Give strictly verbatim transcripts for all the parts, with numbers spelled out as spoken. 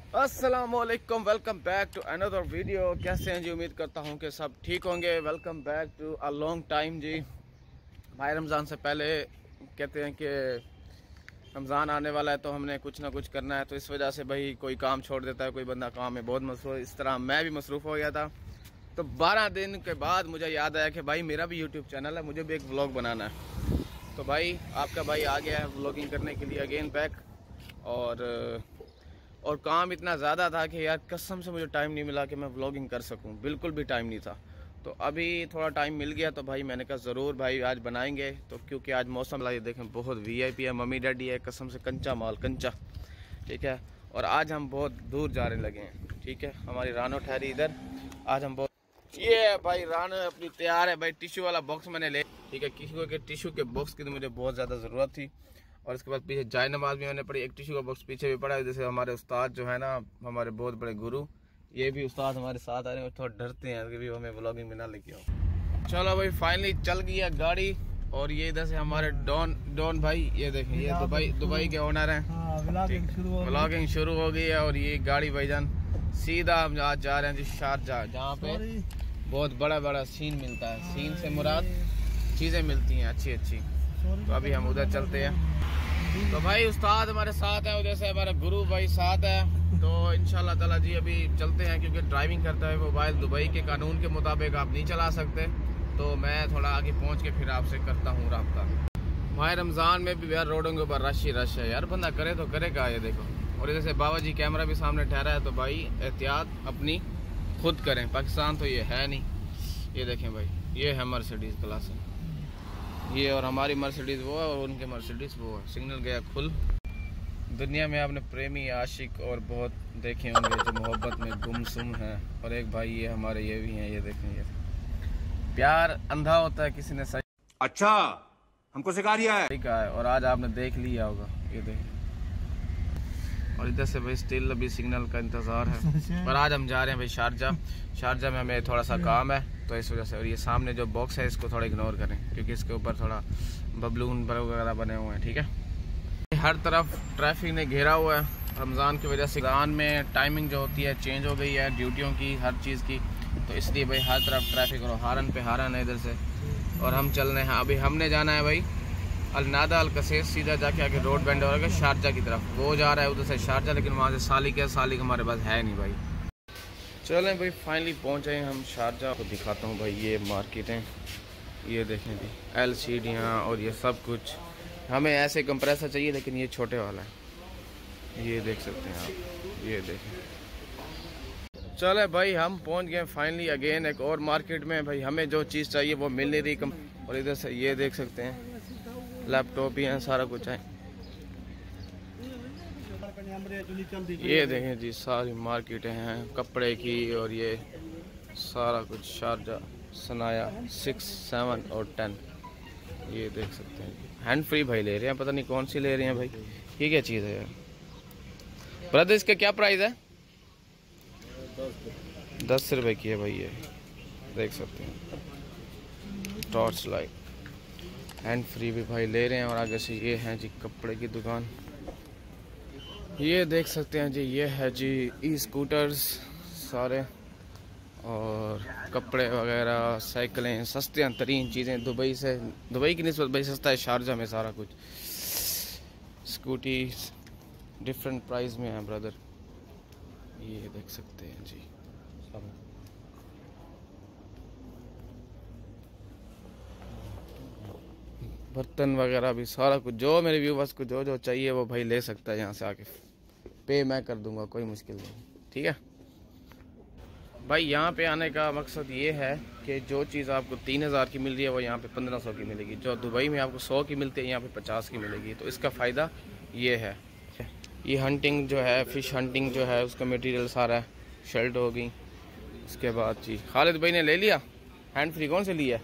अस्सलामुअलैकुम, welcome back to another video. कैसे हैं जी? उम्मीद करता हूं कि सब ठीक होंगे। Welcome back to a long time जी। भाई रमज़ान से पहले कहते हैं कि रमज़ान आने वाला है तो हमने कुछ ना कुछ करना है, तो इस वजह से भाई कोई काम छोड़ देता है, कोई बंदा काम में बहुत मसरूफ़। इस तरह मैं भी मसरूफ़ हो गया था। तो बारह दिन के बाद मुझे याद आया कि भाई मेरा भी यूट्यूब चैनल है, मुझे भी एक व्लॉग बनाना है। तो भाई आपका भाई आ गया है व्लॉगिंग करने के लिए अगेन बैक। और और काम इतना ज़्यादा था कि यार कसम से मुझे टाइम नहीं मिला कि मैं व्लॉगिंग कर सकूं, बिल्कुल भी टाइम नहीं था। तो अभी थोड़ा टाइम मिल गया तो भाई मैंने कहा ज़रूर भाई आज बनाएंगे। तो क्योंकि आज मौसम लाइए देखें बहुत वीआईपी है, मम्मी डैडी है, कसम से कंचा माल कंचा, ठीक है। और आज हम बहुत दूर जाने लगे हैं, ठीक है। हमारी रानो ठहरी इधर, आज हम बहुत ये भाई रानो अपनी तैयार है भाई। टिश्यू वाला बॉक्स मैंने ले, ठीक है। किसी को टिश्यू के बॉक्स की तो मुझे बहुत ज़्यादा ज़रूरत थी। और इसके बाद पीछे जाय नमाज भी मैंने पढ़ी, एक टिश्यू का बॉक्स पीछे भी पड़ा है। जैसे हमारे उस्ताद जो है ना, हमारे बहुत बड़े गुरु, ये भी उस्ताद हमारे साथ आ रहे हैं, थोड़ा डरते हैं कि भी हमें व्लॉगिंग में ना लेके आओ। चलो भाई फाइनली चल गई है गाड़ी। और ये इधर से हमारे डॉन डॉन भाई, ये देखें ये दुबई दुबई के ओनर हैं। व्लॉगिंग शुरू हो गई है। और ये गाड़ी भाईजान सीधा हम आज जा रहे हैं जी शारजा, जहाँ पे बहुत बड़ा बड़ा सीन मिलता है। सीन से मुराद चीज़ें मिलती हैं अच्छी अच्छी। तो अभी हम उधर चलते हैं। तो भाई उस्ताद हमारे साथ है, उधर से हमारा गुरु भाई साथ है। तो इंशाल्लाह ताला जी अभी चलते हैं, क्योंकि ड्राइविंग करता है मोबाइल दुबई के कानून के मुताबिक आप नहीं चला सकते। तो मैं थोड़ा आगे पहुंच के फिर आपसे करता हूँ रब्ता। भाई रमज़ान में भी यार रोडों के ऊपर रश ही रश है यार, बंदा करे तो करे क्या, ये देखो। और इधर से बाबा जी कैमरा भी सामने ठहरा है। तो भाई एहतियात अपनी खुद करें, पाकिस्तान तो ये है नहीं। ये देखें भाई, ये है मर्सिडीज़ क्लास है ये, और हमारी मर्सिडीज़ वो है और उनके मर्सिडीज़ वो है। सिग्नल गया खुल। दुनिया में आपने प्रेमी आशिक और बहुत देखे होंगे जो मोहब्बत में गुमसुम हैं। और एक भाई ये हमारे ये भी हैं, ये देखें। ये प्यार अंधा होता है, किसी ने सही अच्छा हमको सिखा दिया है, सही कहा है। और आज आपने देख लिया होगा, ये देखें। और इधर से भाई स्टिल अभी सिग्नल का इंतज़ार है। और आज हम जा रहे हैं भाई शारजा। शारजा में हमें थोड़ा सा काम है, तो इस वजह से। और ये सामने जो बॉक्स है इसको थोड़ा इग्नोर करें, क्योंकि इसके ऊपर थोड़ा बबलून वगैरह बने हुए हैं, ठीक है। हर तरफ ट्रैफिक ने घेरा हुआ है रमज़ान की वजह से। रमज़ान में टाइमिंग जो होती है चेंज हो गई है ड्यूटियों की, हर चीज़ की। तो इसलिए भाई हर तरफ ट्रैफिक और हारन पे हारन है इधर से। और हम चल रहे हैं, अभी हमने जाना है भाई अलनादा अलकसेस, सीधा जाके आगे रोड बेंड हो रहा है शारजा की तरफ। वो जा रहा है उधर से शारजा, लेकिन वहाँ से सालिक है, सालिक हमारे पास है नहीं भाई। चलें भाई फाइनली पहुँच गए हम शारजा। को दिखाता हूँ भाई ये मार्केटें, ये देखें जी एल सी डियाँ और ये सब कुछ। हमें ऐसे कंप्रेसर चाहिए लेकिन ये छोटे वाला है, ये देख सकते हैं आप, ये देखें। चले भाई हम पहुँच गए फाइनली अगेन एक और मार्केट में। भाई हमें जो चीज़ चाहिए वो मिल नहीं रही। और इधर से ये देख सकते हैं लैपटॉप भी हैं, सारा कुछ है। ये देखें जी सारी मार्केटें हैं कपड़े की, और ये सारा कुछ शारजा सनाया सिक्स सेवन और टेन, ये देख सकते हैं। हैंड फ्री भाई ले रहे हैं, पता नहीं कौन सी ले रहे हैं भाई। ये क्या चीज़ है यार ब्रदर, इसका क्या प्राइस है? दस रुपए की है भाई, ये देख सकते हैं। टॉर्च लाइट हैंड फ्री भी भाई ले रहे हैं। और आगे से ये है जी कपड़े की दुकान, ये देख सकते हैं जी। ये है जी ई स्कूटर्स सारे, और कपड़े वगैरह, साइकिलें, सस्ते तरीन चीज़ें दुबई से। दुबई की निस्बत भाई सस्ता है शारजा में सारा कुछ। स्कूटी डिफरेंट प्राइस में है ब्रदर, ये देख सकते हैं जी। बर्तन वगैरह भी सारा कुछ, जो मेरे व्यूवर्स को जो जो चाहिए वो भाई ले सकता है यहाँ से आके। पे मैं कर दूंगा, कोई मुश्किल नहीं, ठीक है भाई। यहाँ पे आने का मकसद ये है कि जो चीज़ आपको तीन हज़ार की मिल रही है वो यहाँ पे पंद्रह सौ की मिलेगी। जो दुबई में आपको सौ की मिलती है यहाँ पे पचास की मिलेगी। तो इसका फ़ायदा ये है। ये हंटिंग जो है, फ़िश हंटिंग जो है, उसका मटेरियल सारा है। शर्ट हो गई, उसके बाद जी खालिद भाई ने ले लिया हैंड फ्री। कौन से लिया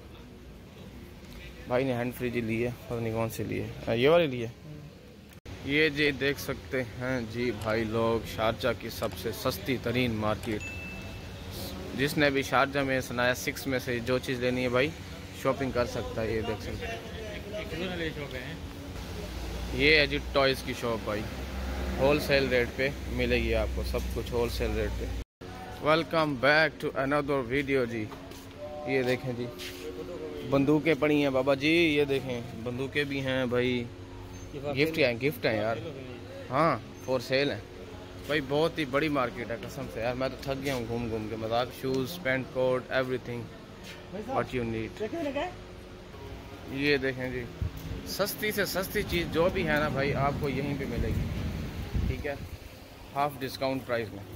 भाई ने? हैंड फ्री जी ली है, पता नहीं कौन से लिए, ये वाले लिए। ये जी देख सकते हैं जी भाई लोग शारजा की सबसे सस्ती तरीन मार्केट। जिसने भी शारजा में सनाया सिक्स में से जो चीज़ लेनी है भाई शॉपिंग कर सकता है। ये देख सकते हैं, ये है जी टॉयज़ की शॉप भाई। होल सेल रेट पे मिलेगी आपको, सब कुछ होल सेल रेट पे। Welcome back to another video जी। ये देखें जी, बंदूकें पड़ी हैं बाबा जी, ये देखें बंदूकें भी हैं भाई, गिफ्ट हैं गिफ्ट हैं यार, हाँ फॉर सेल हैं भाई। बहुत ही बड़ी मार्केट है कसम से यार, मैं तो थक गया हूँ घूम घूम के। मजाक, shoes, pant coat, everything what you need. ये देखें जी, सस्ती से सस्ती चीज़ जो भी है ना भाई आपको यहीं पे मिलेगी, ठीक है, हाफ डिस्काउंट प्राइस में।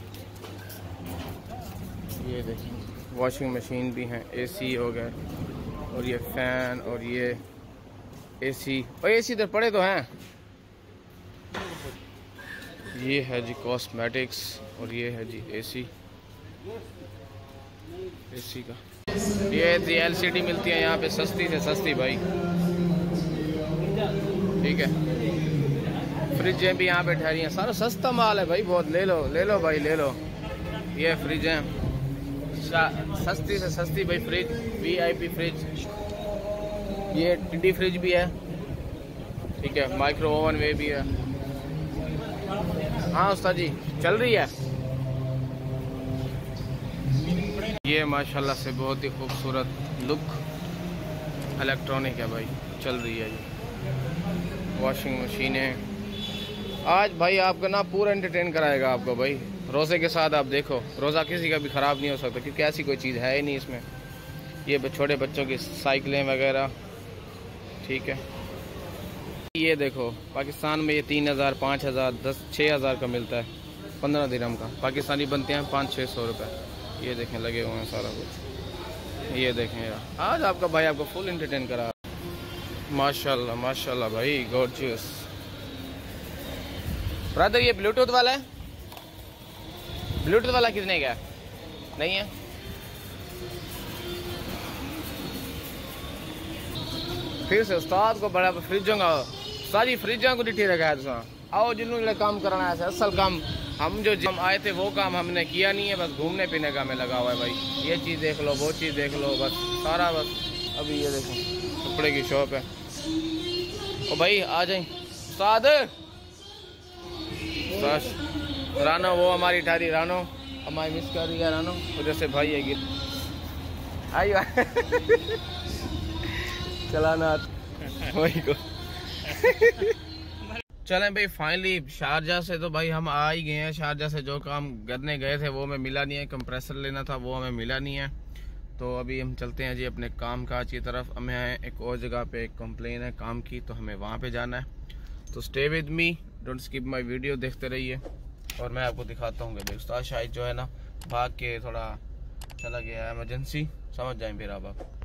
ये देखें वॉशिंग मशीन भी हैं, एसी हो गए, और ये फैन, और ये एसी, और एसी इधर पड़े तो हैं। ये है जी कॉस्मेटिक्स, और ये है जी एसी, एसी का। ये जी एलसीडी मिलती है यहाँ पे सस्ती से सस्ती भाई, ठीक है। फ्रिजें भी यहाँ पे ठहरी हैं, सारा सस्ता माल है भाई बहुत। ले लो ले लो भाई ले लो। ये फ्रिजें सस्ती से सस्ती भाई, फ्रिज वीआईपी फ्रिज। ये टिड्डी फ्रिज भी है, ठीक है, माइक्रो ओवन वे भी है। हाँ उस्ताद जी चल रही है। ये माशाल्लाह से बहुत ही खूबसूरत लुक इलेक्ट्रॉनिक है भाई, चल रही है जी। वॉशिंग मशीनें आज भाई आपका ना पूरा एंटरटेन कराएगा आपको भाई। रोज़े के साथ आप देखो, रोज़ा किसी का भी ख़राब नहीं हो सकता क्योंकि ऐसी कोई चीज़ है ही नहीं इसमें। ये छोटे बच्चों की साइकिलें वगैरह, ठीक है। ये देखो पाकिस्तान में ये तीन हज़ार पाँच हज़ार दस छः हज़ार का मिलता है, पंद्रह दिरहम का। पाकिस्तानी बनते हैं पाँच छः सौ रुपये। ये देखें लगे हुए हैं सारा कुछ। ये देखें यार, आज आपका भाई आपको फुल एंटरटेन करा। माशाल्लाह माशाल्लाह भाई, गॉर्जियस। ब्रदर ये ब्लूटूथ वाला है, ब्लूटूथ वाला कितने का है? नहीं है। फिर से उस्ताद को बड़ा फ्रिजों का सारी फ्रिजों को डिठी रखा है। तो आओ जिन्होंने काम करना है असल काम, हम जो हम आए थे वो काम हमने किया नहीं है, बस घूमने पीने का में लगा हुआ है भाई। ये चीज़ देख लो, वो चीज़ देख लो, बस सारा बस। अभी ये देखो कपड़े की शॉप है। ओ भाई आ जाए उस्ताद। रानो वो हमारी ठारी, रानो हमारी मिस कर रही है, रानो उधर से भाई है गिर आइए चलाना वही को। चलें भाई फाइनली शारजा से तो भाई हम आ ही गए हैं। शारजा से जो काम करने गए थे वो हमें मिला नहीं है, कंप्रेसर लेना था वो हमें मिला नहीं है। तो अभी हम चलते हैं जी अपने काम काज की तरफ। हमें एक और जगह पे एक कंप्लेन है काम की, तो हमें वहाँ पे जाना है। तो stay with me, don't skip my video, देखते रहिए। और मैं आपको दिखाता हूँ कि उस्ताद शाहिद जो है ना भाग के थोड़ा चला गया है, इमरजेंसी, समझ जाएं फिर आप।